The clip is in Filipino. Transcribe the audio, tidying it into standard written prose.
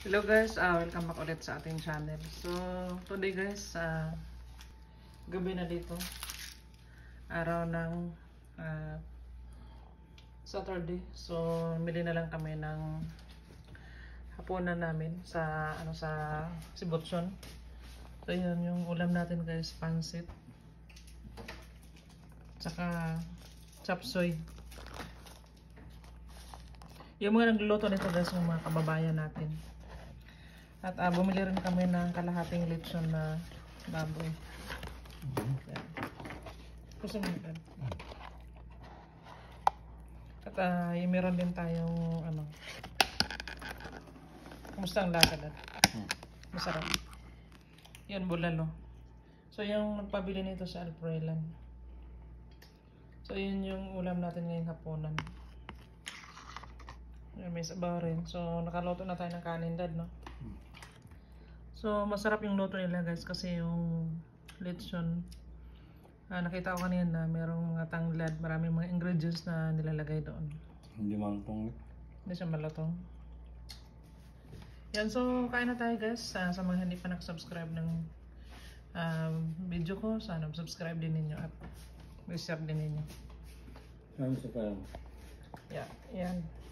Hello guys, welcome back ulit sa ating channel. So, today guys, gabi na dito. Araw ng Saturday. So, mili na lang kami ng hapunan namin sa Sibotson. So, yun yung ulam natin guys, pansit. Tsaka chop suey. Yung mga nagluluto nito guys, yung mga kababayan natin. At bumili rin kami ng kalahating lechon na baboy. Yan. Gusto mo yan? At meron din tayong kumusta ang lasa dad? Masarap. Yun, bulalo. So yung nagpabili nito sa Alprelan. So yun yung ulam natin ngayong hapunan. May sabaw rin. So nakaluto na tayo ng kanin dad, no? So masarap yung luto nila guys kasi yung lechon, nakita ko kanina merong mga tanglad, maraming mga ingredients na nilalagay doon. Hindi malutong. Hindi siya malutong. Yan, so kain na tayo guys. Sa mga hindi pa nakasubscribe ng video ko, sana subscribe din ninyo at share din ninyo. Ano sa parang? Yeah, yan.